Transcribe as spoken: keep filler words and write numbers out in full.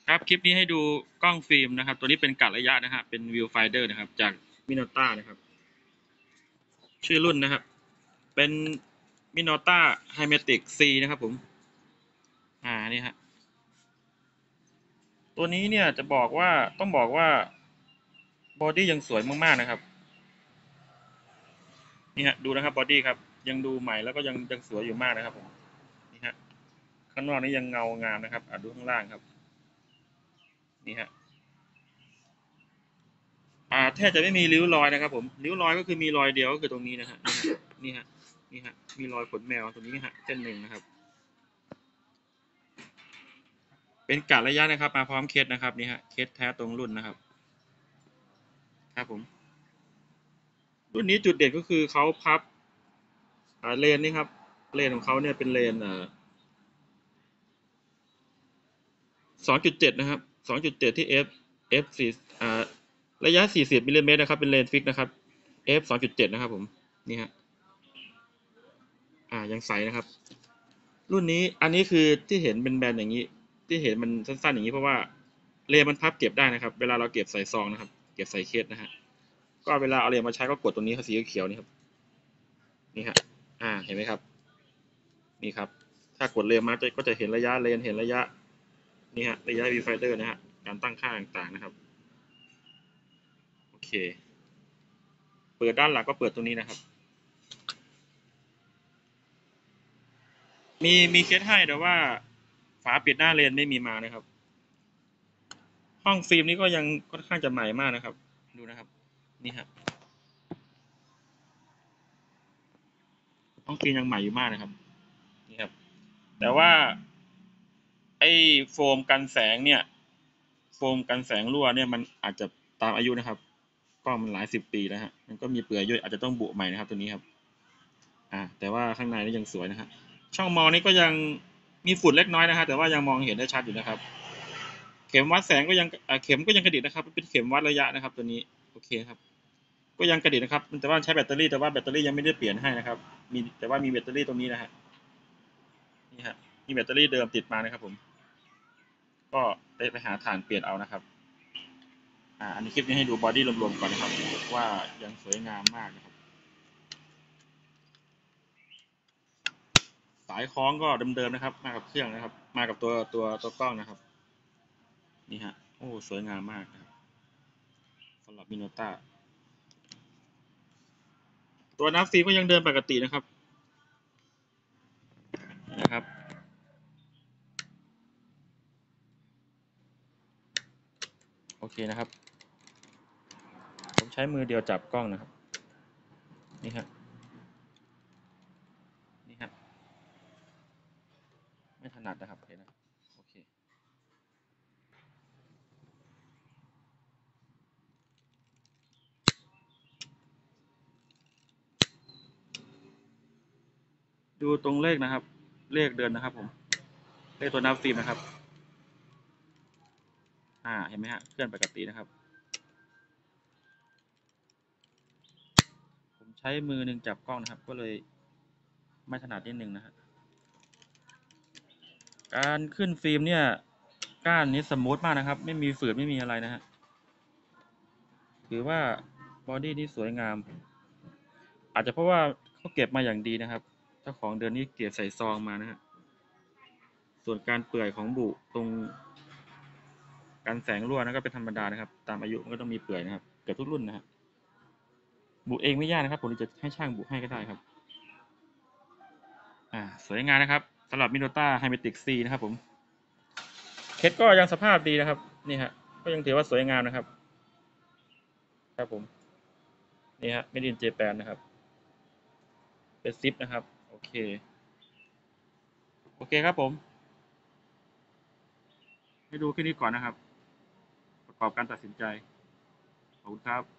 ครับคลิปนี้ให้ดูกล้องฟิล์มนะครับตัวนี้เป็นกัดระยะนะฮะเป็นวิวไฟเดอร์นะครับจากมิน o ต้านะครับชื่อรุ่นนะครับเป็นมิน o ต้าไฮเมติกซีนะครับผมอ่านี่ฮะตัวนี้เนี่ยจะบอกว่าต้องบอกว่าบอดี้ยังสวยมากๆนะครับนี่ฮะดูนะครับบอดี้ครับยังดูใหม่แล้วก็ยังยังสวยอยู่มากนะครับผมนี่ฮะข้างนอกนี้ยังเงางามนะครับอ่ะดูข้างล่างครับนี่ฮะอ่าแทบจะไม่มีริ้วรอยนะครับผมริ้วรอยก็คือมีรอยเดียวก็คือตรงนี้นะฮะนี่ฮะนี่ฮะนี่ฮะมีรอยขนแมวตรงนี้ฮะเส้นหนึ่งนะครับ เป็นกะระยะนะครับมาพร้อมเคสนะครับนี่ฮะเคสแท้ตรงรุ่นนะครับครับผมรุ่นนี้จุดเด่นก็คือเขาพับเลนนี่ครับเลนของเขาเนี่ยเป็นเลนสองจุดเจ็ดนะครับสองจุดเจ็ดที่ f f สี่อ่าระยะสี่สิบมิลลิเมตรนะครับเป็นเลนฟิกนะครับ f สองจุดเจ็ดนะครับผมนี่ฮะอ่ายังใสนะครับรุ่นนี้อันนี้คือที่เห็นเป็นแบนอย่างนี้ที่เห็นมันสั้นๆอย่างนี้เพราะว่าเลนมันพับเก็บได้นะครับเวลาเราเก็บใส่ซองนะครับเก็บใส่เคสนะฮะก็เวลาเอาเลนมาใช้ก็กดตรงนี้สีเขียวนี่ครับนี่ฮะอ่าเห็นไหมครับ นี่ครับถ้ากดเลนมาจะก็จะเห็นระยะเลนเห็นระยะนี่ฮะระยะ viewfinder นะฮะการตั้งค่าต่างๆนะครับโอเคเปิดด้านหลังก็เปิดตรงนี้นะครับมีมีเคสให้แต่ว่าฝาปิดหน้าเลนไม่มีมานะครับห้องฟิล์มนี้ก็ยังค่อนข้างจะใหม่มากนะครับดูนะครับนี่ฮะห้องฟิล์มยังใหม่อยู่มากนะครับนี่ครับแต่ว่าไอ้โฟมกันแสงเนี่ยโฟมกันแสงรั่วเนี่ยมันอาจจะตามอายุนะครับก็มันหลายสิบปีแล้วฮะมันก็มีเปื่อยยุ่ยอาจจะต้องบุใหม่นะครับตัวนี้ครับ อ่าแต่ว่าข้างในนี่ยังสวยนะฮะช่องมองนี้ก็ยังมีฝุ่นเล็กน้อยนะฮะแต่ว่ายังมองเห็นได้ชัดอยู่นะครับเข็มวัดแสงก็ยังเข็มก็ยังกระดิกนะครับเป็นเข็มวัดระยะนะครับตัวนี้โอเคครับก็ยังกระดิกนะครับแต่ว่าใช้แบตเตอรี่แต่ว่าแบตเตอรี่ยังไม่ได้เปลี่ยนให้นะครับมีแต่ว่ามีแบตเตอรี่ตรงนี้นะฮะนี่ฮะมีแบตเตอรี่เดิมติดมานะครับผมก็ไปไปหาถ่านเปลี่ยนเอานะครับอ่าอันนี้คลิปนี้ให้ดูบอดี้รวมๆก่อนนะครับว่ายังสวยงามมากนะครับสายคล้องก็เดิมๆนะครับมากับเครื่องนะครับมากับตัวตัวตัวกล้องนะครับ นี่ฮะโอ้สวยงามมากนะครับสำหรับมิโนต้าตัวน้ำฟิล์มก็ยังเดินปกตินะครับนะครับโอเคนะครับผมใช้มือเดียวจับกล้องนะครับนี่ฮะนี่ฮะไม่ถนัดนะครับเห็นนะโอเคดูตรงเลขนะครับเลขเดินนะครับผมเลขตัวน้ำฟิล์มนะครับอ่าเห็นไหมฮะเคลื่อนปกตินะครับผมใช้มือหนึ่งจับกล้องนะครับก็เลยไม่ถนัดนิดนึงนะฮะการขึ้นฟิล์มเนี่ยก้านนี้สมูทมากนะครับไม่มีฝืดไม่มีอะไรนะฮะถือว่าบอดี้นี้สวยงาม อาจจะเพราะว่าเขาเก็บมาอย่างดีนะครับเจ้าของเดือนนี้เก็บใส่ซองมานะฮะส่วนการเปื่อยของบุตรงการแสงรั่วนะก็เป็นธรรมดานะครับตามอายุมันก็ต้องมีเปื่อยนะครับเกือบทุกรุ่นนะฮะบุเองไม่ยากนะครับผมจะให้ช่างบุให้ก็ได้ครับอ่าสวยงามนะครับสำหรับมิโนต้าไฮเมติกซีนะครับผมเคสก็ยังสภาพดีนะครับนี่ฮะก็ยังถือว่าสวยงามนะครับครับผมนี่ฮะไม่ดินเจแปนนะครับเป็นซิปนะครับโอเคโอเคครับผมให้ดูแค่นี้ก่อนนะครับประกอบการตัดสินใจขอบคุณครับ